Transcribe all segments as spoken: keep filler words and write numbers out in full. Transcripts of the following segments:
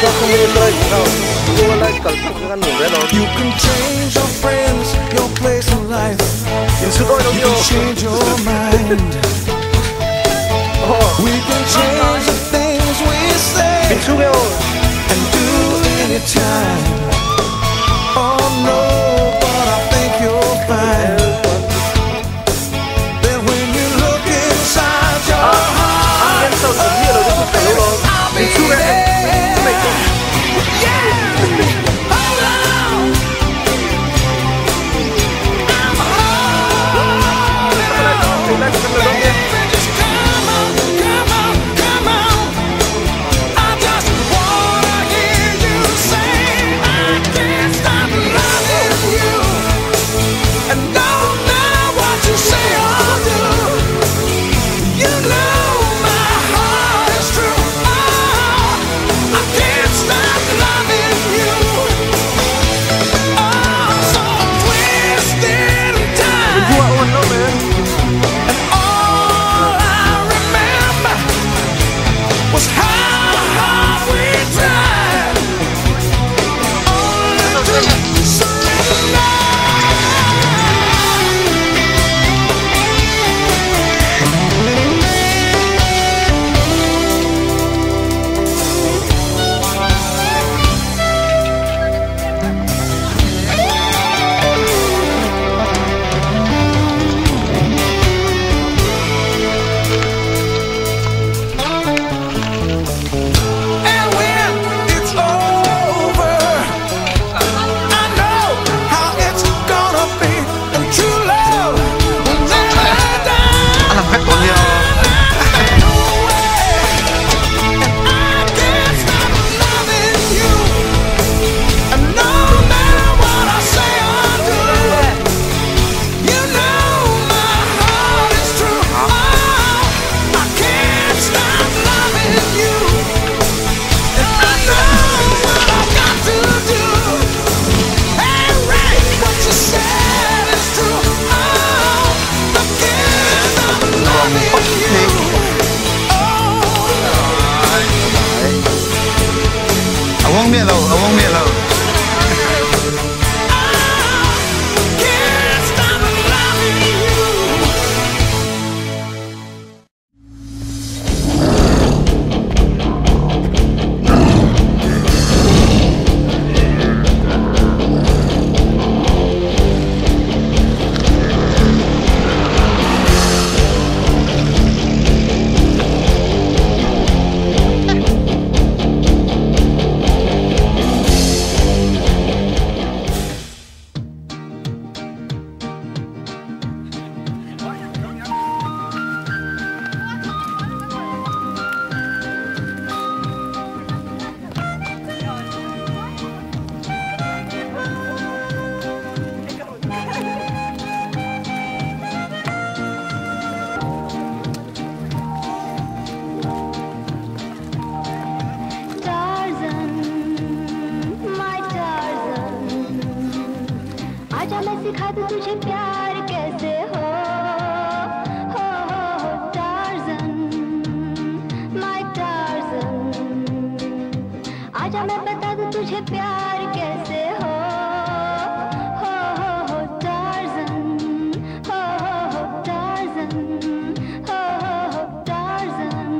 không nên đây đâu cô lại cần cái ngăn ngủ đấy đâu You can change your friends, your place in life. nhìn sự tôi đâu You nhiều can change your mind. We can change the things we say mình xuống đâu and do anytime. Oh no, but I think you'll find that when you look inside your heart, em sao được biết là cái lúc đó mình xuống đây em mày không uống bia rồi, uống bia rồi. सिखा दूं तुझे प्यार कैसे हो हो हो Tarzan my Tarzan आजा मैं बता दूं तुझे प्यार कैसे हो हो हो हो टार्ज़न हो हो हो टार्ज़न हो हो हो टार्ज़न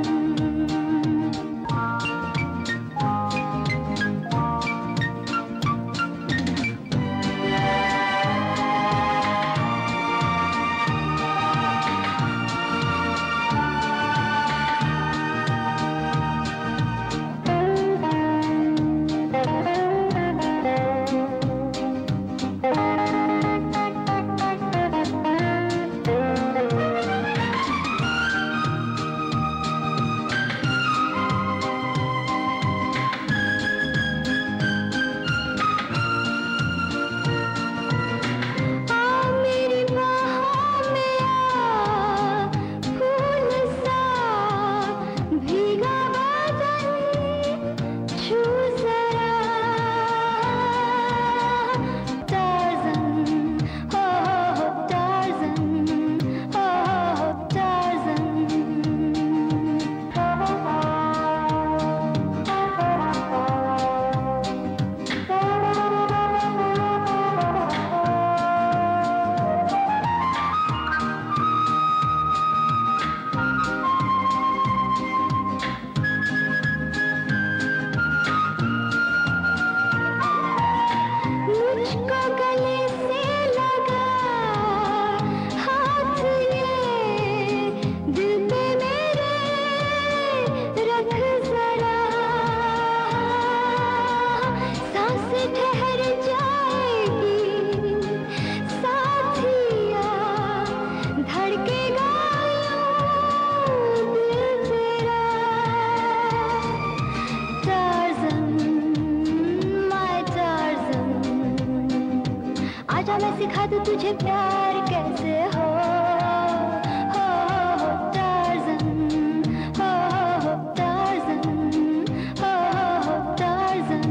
तुझे प्यार कैसे हो, हो हो टार्ज़न, हो हो टार्ज़न, हो हो टार्ज़न।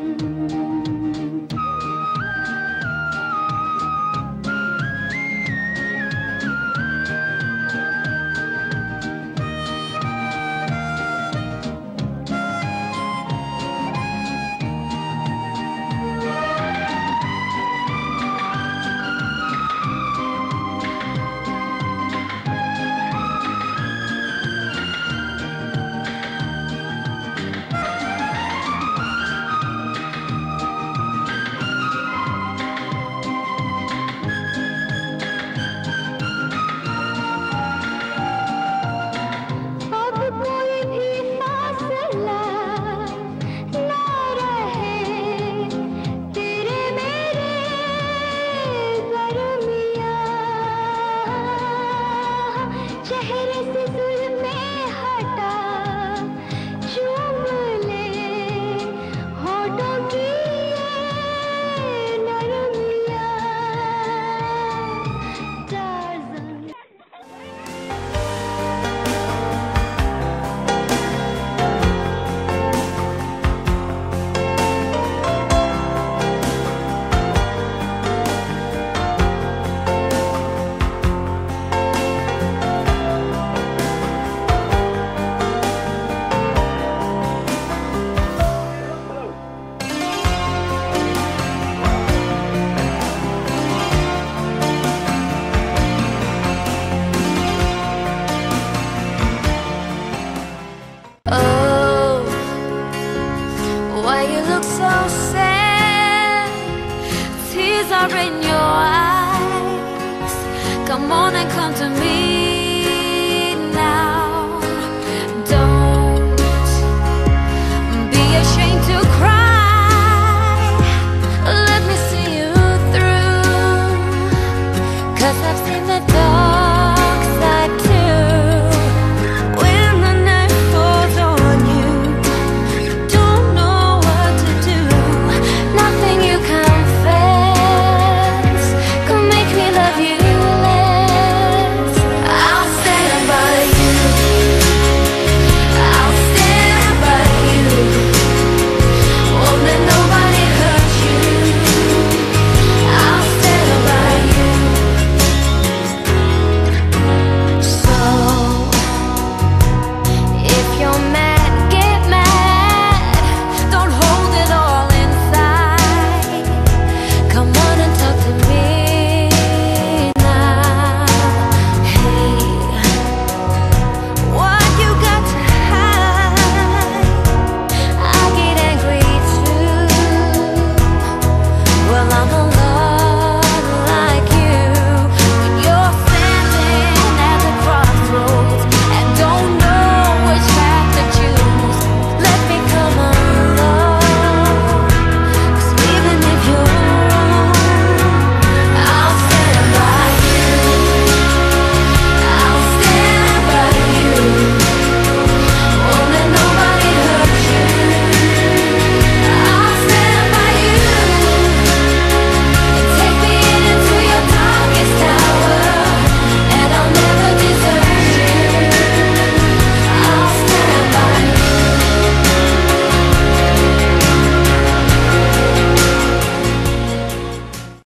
चेहरे से जुल्मे हटा, चूम ले होठों की ये नरमियाँ, Tarzan. Oh, why you look so sad? Tears are in your eyes. Come on and come to me.